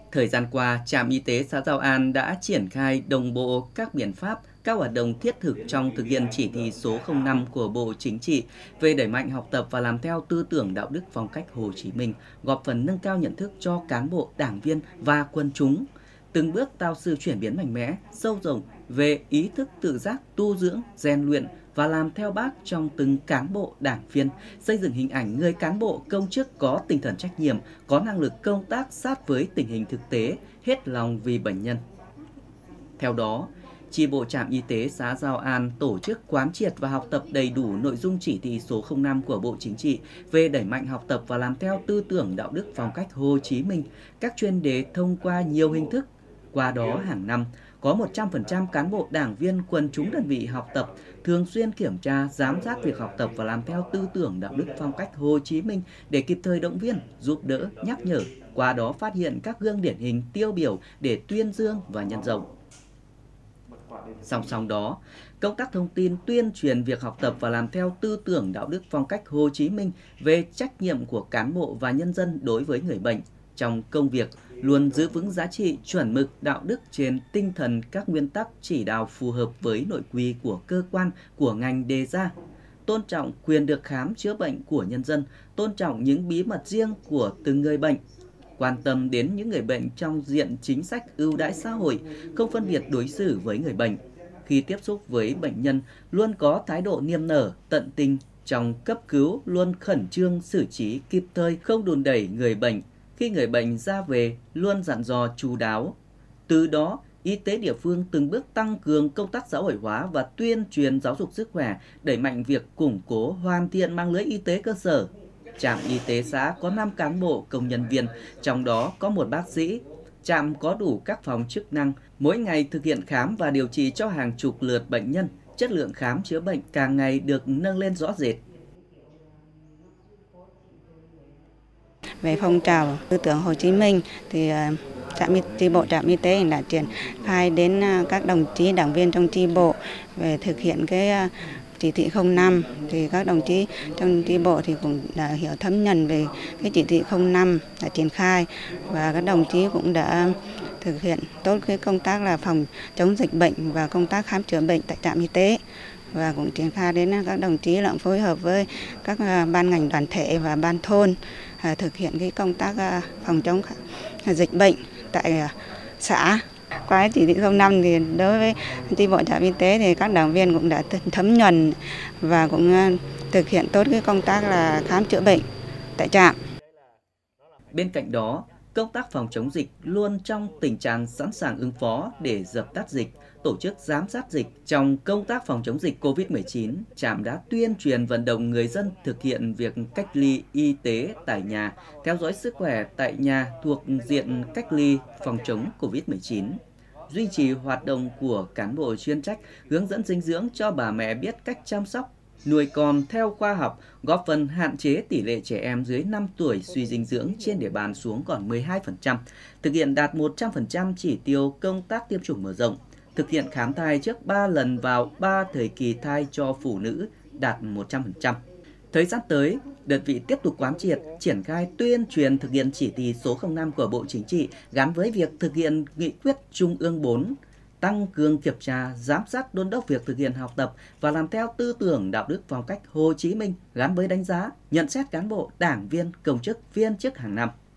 Thời gian qua, trạm y tế xã Giao An đã triển khai đồng bộ các biện pháp, các hoạt động thiết thực trong thực hiện chỉ thị số 05 của Bộ Chính trị về đẩy mạnh học tập và làm theo tư tưởng đạo đức phong cách Hồ Chí Minh, góp phần nâng cao nhận thức cho cán bộ, đảng viên và quân chúng, từng bước tạo sự chuyển biến mạnh mẽ, sâu rộng về ý thức tự giác, tu dưỡng, rèn luyện và làm theo Bác trong từng cán bộ, đảng viên, xây dựng hình ảnh người cán bộ công chức có tinh thần trách nhiệm, có năng lực công tác sát với tình hình thực tế, hết lòng vì bệnh nhân. Theo đó, chi bộ trạm y tế xã Giao An tổ chức quán triệt và học tập đầy đủ nội dung chỉ thị số 05 của Bộ Chính trị về đẩy mạnh học tập và làm theo tư tưởng đạo đức phong cách Hồ Chí Minh, các chuyên đề thông qua nhiều hình thức. Qua đó, hàng năm, có 100% cán bộ đảng viên quần chúng đơn vị học tập, thường xuyên kiểm tra, giám sát việc học tập và làm theo tư tưởng đạo đức phong cách Hồ Chí Minh để kịp thời động viên, giúp đỡ, nhắc nhở, qua đó phát hiện các gương điển hình tiêu biểu để tuyên dương và nhân rộng. Song song đó, công tác thông tin tuyên truyền việc học tập và làm theo tư tưởng đạo đức phong cách Hồ Chí Minh về trách nhiệm của cán bộ và nhân dân đối với người bệnh trong công việc luôn giữ vững giá trị chuẩn mực đạo đức trên tinh thần các nguyên tắc chỉ đạo phù hợp với nội quy của cơ quan, của ngành đề ra, tôn trọng quyền được khám chữa bệnh của nhân dân, tôn trọng những bí mật riêng của từng người bệnh, quan tâm đến những người bệnh trong diện chính sách ưu đãi xã hội, không phân biệt đối xử với người bệnh. Khi tiếp xúc với bệnh nhân, luôn có thái độ niềm nở, tận tình, trong cấp cứu luôn khẩn trương xử trí kịp thời, không đùn đẩy người bệnh. Khi người bệnh ra về, luôn dặn dò chu đáo. Từ đó, y tế địa phương từng bước tăng cường công tác xã hội hóa và tuyên truyền giáo dục sức khỏe, đẩy mạnh việc củng cố, hoàn thiện mạng lưới y tế cơ sở. Trạm y tế xã có 5 cán bộ công nhân viên, trong đó có 1 bác sĩ. Trạm có đủ các phòng chức năng, mỗi ngày thực hiện khám và điều trị cho hàng chục lượt bệnh nhân. Chất lượng khám chữa bệnh càng ngày được nâng lên rõ rệt. Về phong trào tư tưởng Hồ Chí Minh thì chi bộ trạm y tế đã triển khai đến các đồng chí đảng viên trong chi bộ về thực hiện cái chỉ thị 05, thì các đồng chí trong chi bộ thì cũng đã hiểu thấm nhuần về cái chỉ thị 05 đã triển khai, và các đồng chí cũng đã thực hiện tốt cái công tác là phòng chống dịch bệnh và công tác khám chữa bệnh tại trạm y tế, và cũng triển khai đến các đồng chí là phối hợp với các ban ngành đoàn thể và ban thôn thực hiện cái công tác phòng chống dịch bệnh tại xã. Qua chỉ thị 05 thì đối với chi bộ trạm y tế thì các đảng viên cũng đã thấm nhuần và cũng thực hiện tốt cái công tác là khám chữa bệnh tại trạm. Bên cạnh đó, công tác phòng chống dịch luôn trong tình trạng sẵn sàng ứng phó để dập tắt dịch, tổ chức giám sát dịch. Trong công tác phòng chống dịch COVID-19, trạm đã tuyên truyền vận động người dân thực hiện việc cách ly y tế tại nhà, theo dõi sức khỏe tại nhà thuộc diện cách ly phòng chống COVID-19. Duy trì hoạt động của cán bộ chuyên trách, hướng dẫn dinh dưỡng cho bà mẹ biết cách chăm sóc, nuôi con theo khoa học, góp phần hạn chế tỷ lệ trẻ em dưới 5 tuổi suy dinh dưỡng trên địa bàn xuống còn 12%, thực hiện đạt 100% chỉ tiêu công tác tiêm chủng mở rộng, thực hiện khám thai trước 3 lần vào 3 thời kỳ thai cho phụ nữ đạt 100%. Thời gian tới, đơn vị tiếp tục quán triệt, triển khai tuyên truyền thực hiện chỉ thị số 05 của Bộ Chính trị gắn với việc thực hiện nghị quyết Trung ương 4, tăng cường kiểm tra, giám sát đôn đốc việc thực hiện học tập và làm theo tư tưởng đạo đức phong cách Hồ Chí Minh gắn với đánh giá, nhận xét cán bộ, đảng viên, công chức, viên chức hàng năm.